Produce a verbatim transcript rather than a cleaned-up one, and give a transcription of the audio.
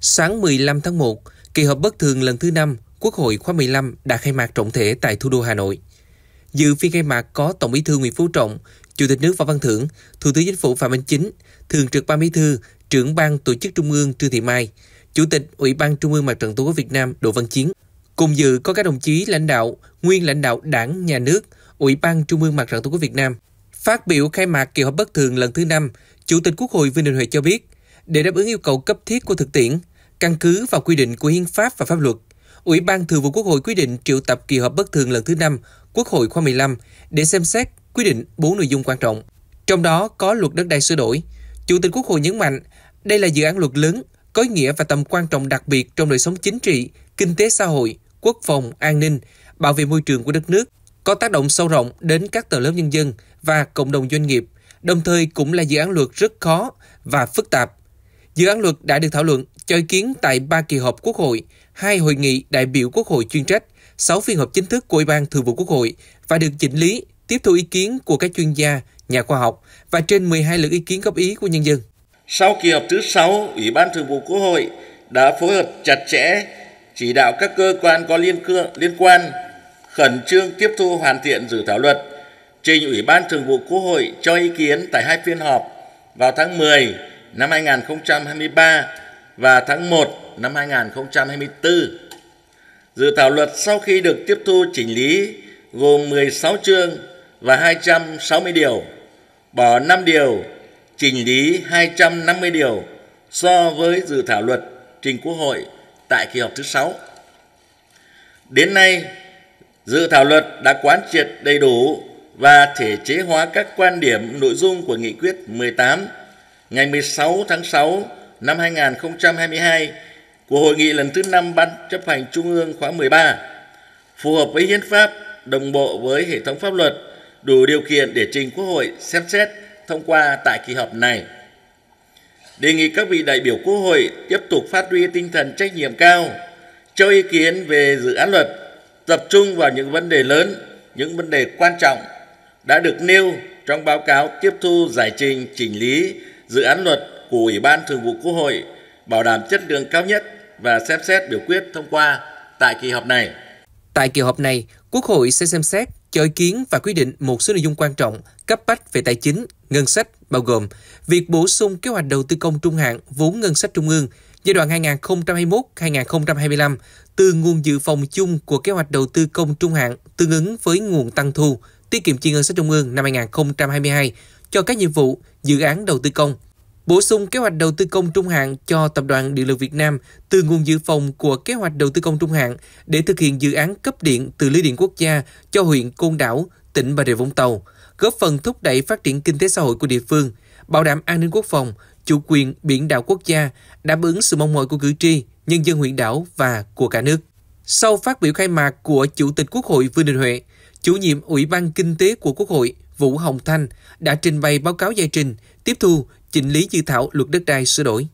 Sáng mười lăm tháng một, kỳ họp bất thường lần thứ năm Quốc hội khóa mười lăm đã khai mạc trọng thể tại thủ đô Hà Nội. Dự phiên khai mạc có Tổng Bí thư Nguyễn Phú Trọng, Chủ tịch nước Võ Văn Thưởng, Thủ tướng Chính phủ Phạm Minh Chính, Thường trực Ban Bí thư, Trưởng ban Tổ chức Trung ương Trương Thị Mai, Chủ tịch Ủy ban Trung ương Mặt trận Tổ quốc Việt Nam Đỗ Văn Chiến. Cùng dự có các đồng chí lãnh đạo, nguyên lãnh đạo Đảng, Nhà nước, Ủy ban Trung ương Mặt trận Tổ quốc Việt Nam. Phát biểu khai mạc kỳ họp bất thường lần thứ năm, Chủ tịch Quốc hội Vương Đình Huệ cho biết, để đáp ứng yêu cầu cấp thiết của thực tiễn, căn cứ vào quy định của hiến pháp và pháp luật, Ủy ban Thường vụ Quốc hội quyết định triệu tập kỳ họp bất thường lần thứ năm Quốc hội khóa mười lăm để xem xét quyết định bốn nội dung quan trọng. Trong đó có luật đất đai sửa đổi. Chủ tịch Quốc hội nhấn mạnh, đây là dự án luật lớn, có ý nghĩa và tầm quan trọng đặc biệt trong đời sống chính trị, kinh tế xã hội, quốc phòng, an ninh, bảo vệ môi trường của đất nước, có tác động sâu rộng đến các tầng lớp nhân dân và cộng đồng doanh nghiệp, đồng thời cũng là dự án luật rất khó và phức tạp. Dự án luật đã được thảo luận, cho ý kiến tại ba kỳ họp Quốc hội, hai hội nghị đại biểu Quốc hội chuyên trách, sáu phiên họp chính thức của Ủy ban Thường vụ Quốc hội và được chỉnh lý, tiếp thu ý kiến của các chuyên gia, nhà khoa học và trên mười hai lượt ý kiến góp ý của nhân dân. Sau kỳ họp thứ sáu, Ủy ban Thường vụ Quốc hội đã phối hợp chặt chẽ, chỉ đạo các cơ quan có liên cương, liên quan khẩn trương tiếp thu hoàn thiện dự thảo luật, trình Ủy ban Thường vụ Quốc hội cho ý kiến tại hai phiên họp vào tháng mười năm hai nghìn không trăm hai mươi ba và tháng một năm hai nghìn không trăm hai mươi tư. Dự thảo luật sau khi được tiếp thu chỉnh lý gồm mười sáu chương và hai trăm sáu mươi điều, bỏ năm điều, chỉnh lý hai trăm năm mươi điều so với dự thảo luật trình Quốc hội tại kỳ họp thứ sáu. Đến nay, dự thảo luật đã quán triệt đầy đủ và thể chế hóa các quan điểm nội dung của Nghị quyết mười tám ngày mười sáu tháng sáu năm hai nghìn không trăm hai mươi hai của Hội nghị lần thứ năm Ban chấp hành Trung ương khóa mười ba, phù hợp với hiến pháp, đồng bộ với hệ thống pháp luật, đủ điều kiện để trình Quốc hội xem xét thông qua tại kỳ họp này. Đề nghị các vị đại biểu Quốc hội tiếp tục phát huy tinh thần trách nhiệm cao, cho ý kiến về dự án luật, tập trung vào những vấn đề lớn, những vấn đề quan trọng đã được nêu trong báo cáo tiếp thu giải trình chỉnh lý dự án luật của Ủy ban Thường vụ Quốc hội, bảo đảm chất lượng cao nhất và xem xét biểu quyết thông qua tại kỳ họp này. Tại kỳ họp này, Quốc hội sẽ xem xét, cho ý kiến và quyết định một số nội dung quan trọng, cấp bách về tài chính, ngân sách, bao gồm việc bổ sung kế hoạch đầu tư công trung hạn vốn ngân sách trung ương giai đoạn hai nghìn không trăm hai mươi mốt đến hai nghìn không trăm hai mươi lăm từ nguồn dự phòng chung của kế hoạch đầu tư công trung hạn tương ứng với nguồn tăng thu, tiết kiệm chi ngân sách trung ương năm hai nghìn không trăm hai mươi hai cho các nhiệm vụ, dự án đầu tư công. Bổ sung kế hoạch đầu tư công trung hạn cho Tập đoàn Điện lực Việt Nam từ nguồn dự phòng của kế hoạch đầu tư công trung hạn để thực hiện dự án cấp điện từ lưới điện quốc gia cho huyện Côn Đảo, tỉnh Bà Rịa Vũng Tàu, góp phần thúc đẩy phát triển kinh tế xã hội của địa phương, bảo đảm an ninh quốc phòng, chủ quyền biển đảo quốc gia, đáp ứng sự mong mỏi của cử tri, nhân dân huyện đảo và của cả nước. Sau phát biểu khai mạc của Chủ tịch Quốc hội Vương Đình Huệ, Chủ nhiệm Ủy ban Kinh tế của Quốc hội Vũ Hồng Thanh đã trình bày báo cáo giải trình, tiếp thu, chỉnh lý dự thảo luật đất đai sửa đổi.